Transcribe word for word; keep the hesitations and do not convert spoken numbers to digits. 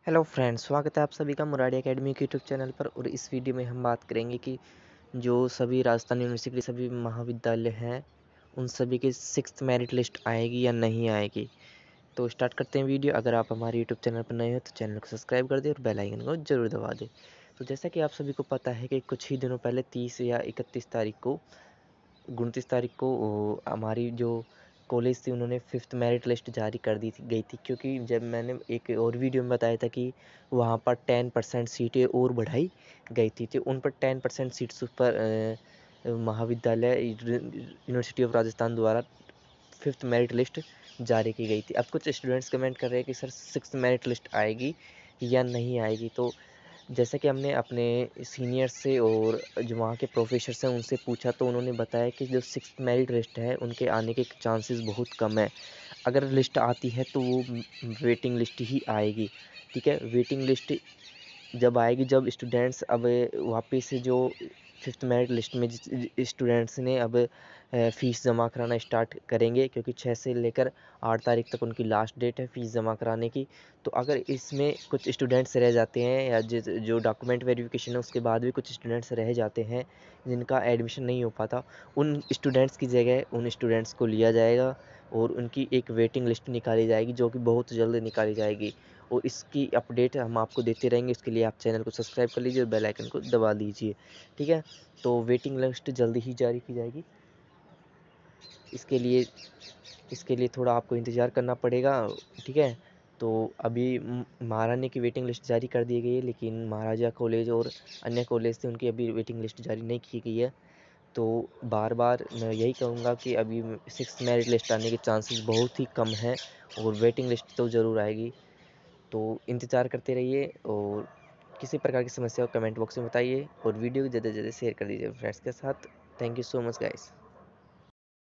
Hello friends, स्वागत है आप सभी का मुरारी एकेडमी के यूट्यूब चैनल पर। और इस वीडियो में हम बात करेंगे कि जो सभी राजस्थान यूनिवर्सिटी के सभी महाविद्यालय हैं उन सभी की सिक्स्थ मेरिट लिस्ट आएगी या नहीं आएगी। तो स्टार्ट करते हैं वीडियो। अगर आप हमारे यूट्यूब चैनल पर नए हो तो चैनल को सब्सक्राइब कर दें और बेल आइकन को जरूर दबा दें। तो जैसा कि आप सभी को पता है कि कुछ ही दिनों पहले तीस या इकतीस तारीख को उनतीस तारीख को ओ, हमारी जो कॉलेज थी उन्होंने फिफ्थ मेरिट लिस्ट जारी कर दी थी गई थी, क्योंकि जब मैंने एक और वीडियो में बताया था कि वहाँ पर टेन परसेंट सीटें और बढ़ाई गई थी। तो उन पर टेन परसेंट सीट्स पर अ, महाविद्यालय यूनिवर्सिटी ऑफ राजस्थान द्वारा फिफ्थ मेरिट लिस्ट जारी की गई थी। अब कुछ स्टूडेंट्स कमेंट कर रहे हैं कि सर सिक्स्थ मेरिट लिस्ट आएगी या नहीं आएगी। तो जैसा कि हमने अपने सीनियर से और जो वहाँ के प्रोफेसर हैं उनसे पूछा तो उन्होंने बताया कि जो सिक्स्थ मेरिट लिस्ट है उनके आने के चांसेस बहुत कम है। अगर लिस्ट आती है तो वो वेटिंग लिस्ट ही आएगी। ठीक है, वेटिंग लिस्ट जब आएगी, जब स्टूडेंट्स अब वापस से जो फिफ्थ मेरिट लिस्ट में स्टूडेंट्स ने अब फ़ीस जमा कराना स्टार्ट करेंगे, क्योंकि छः से लेकर आठ तारीख तक उनकी लास्ट डेट है फ़ीस जमा कराने की। तो अगर इसमें कुछ स्टूडेंट्स रह जाते हैं या जिस जो डॉक्यूमेंट वेरिफिकेशन है उसके बाद भी कुछ स्टूडेंट्स रह जाते हैं जिनका एडमिशन नहीं हो पाता, उन स्टूडेंट्स की जगह उन स्टूडेंट्स को लिया जाएगा और उनकी एक वेटिंग लिस्ट निकाली जाएगी, जो कि बहुत जल्द निकाली जाएगी। और इसकी अपडेट हम आपको देते रहेंगे। इसके लिए आप चैनल को सब्सक्राइब कर लीजिए और बेल आइकन को दबा लीजिए। ठीक है, तो वेटिंग लिस्ट जल्दी ही जारी की जाएगी। इसके लिए इसके लिए थोड़ा आपको इंतज़ार करना पड़ेगा। ठीक है, तो अभी महारानी की वेटिंग लिस्ट जारी कर दी गई है, लेकिन महाराजा कॉलेज और अन्य कॉलेज थे उनकी अभी वेटिंग लिस्ट जारी नहीं की गई है। तो बार बार मैं यही कहूँगा कि अभी सिक्स मेरिट लिस्ट आने के चांसेस बहुत ही कम हैं और वेटिंग लिस्ट तो ज़रूर आएगी। तो इंतज़ार करते रहिए और किसी प्रकार की समस्या हो कमेंट बॉक्स में बताइए और वीडियो को ज़्यादा से ज़्यादा शेयर कर दीजिए फ्रेंड्स के साथ। Thank you so much guys.